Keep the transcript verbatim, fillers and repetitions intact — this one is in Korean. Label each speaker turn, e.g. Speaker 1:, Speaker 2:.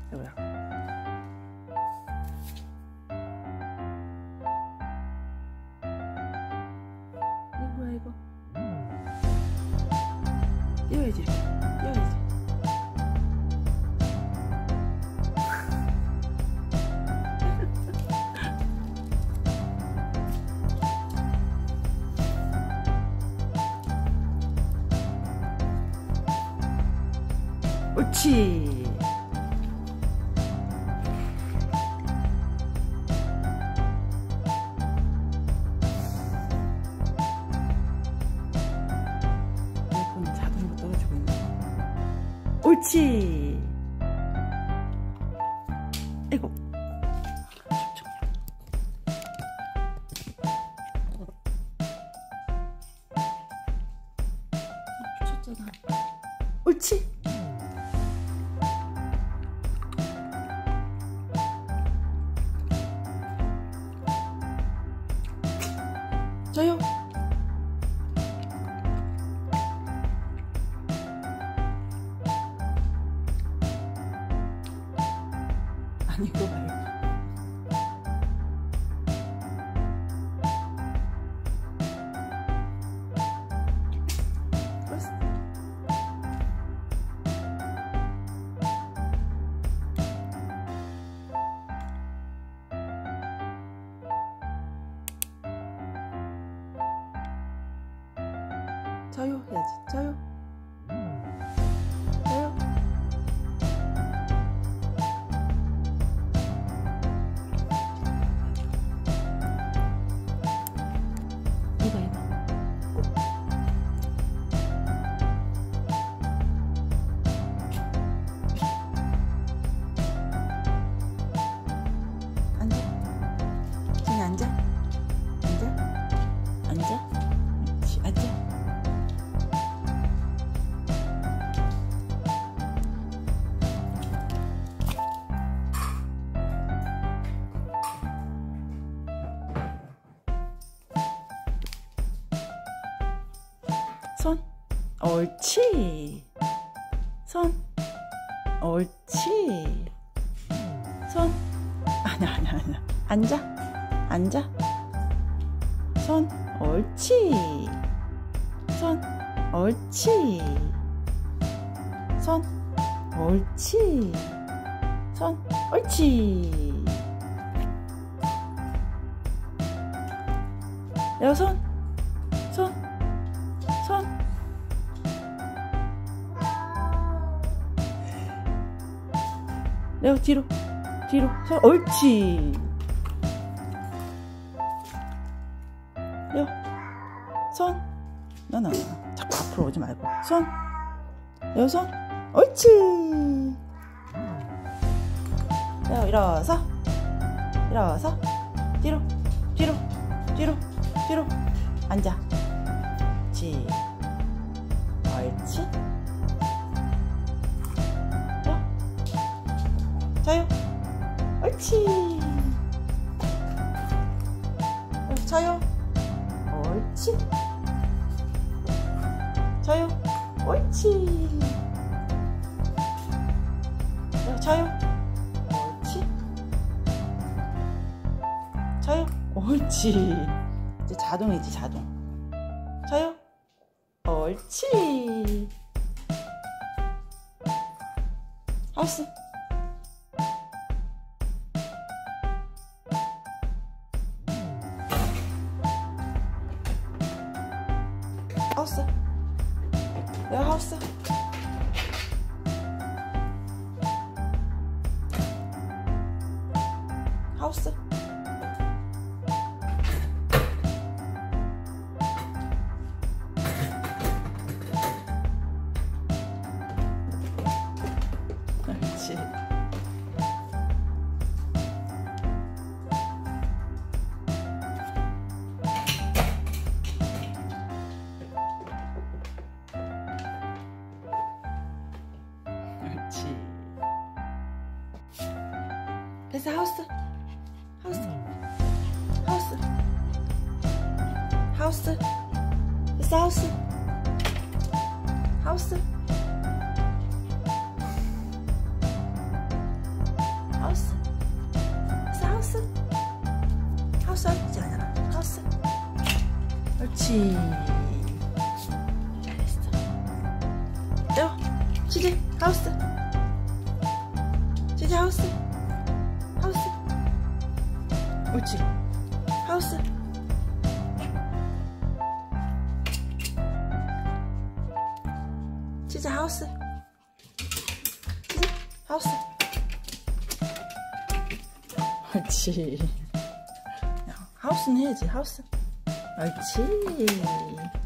Speaker 1: 이거야. 이거 뭐야 이거? 띄워야지 이렇게. 띄워야지. 옳지. 에어컨 자동으로 떨어지고 있네. 옳지. 아이고. 쳤잖아. 옳지. 저요. 아니 이거 말고. 저요 해야지. 저요. 저요. 이거 이거. 앉아. 지금 앉아. 앉아. 앉아. 그렇지. 앉아. 손. 옳지. 손. 옳지. 손. 아니야 아니야 아니야. 앉아. 앉아. 손. 옳지. 손. 옳지. 손. 옳지. 손. 옳지. 여 손. 손. 손. 레오 뒤로. 뒤로. 손. 옳지. 레오. 손. 나나 자꾸 앞으로 오지 말고. 손. 레오 손. 옳지. 레오 일어서. 일어서. 뒤로. 뒤로. 뒤로. 뒤로. 앉아. 옳지. 옳지. 자요. 옳지. 자요. 옳지. 자요. 옳지. 자요. 옳지. 자요. 옳지. 이제 자동이지 자동. 자요. 옳지. 하우스. 하우스. 야 하우스. 하우스. 그렇지. 그렇지. 됐어. 하우스. 하우스. 하우스. 하우스. 됐어. 하우스. 하우스. 하우스. 됐어, 하우스. 하우스 하지 않아. 하우스. 옳지. 잘했어. 또 치즈 하우스. 치즈 하우스. 하우스. 옳지. 하우스. 치즈 하우스. 치즈 하우스. 옳지. 야, 하우스는 해야지. 하우스. 옳지.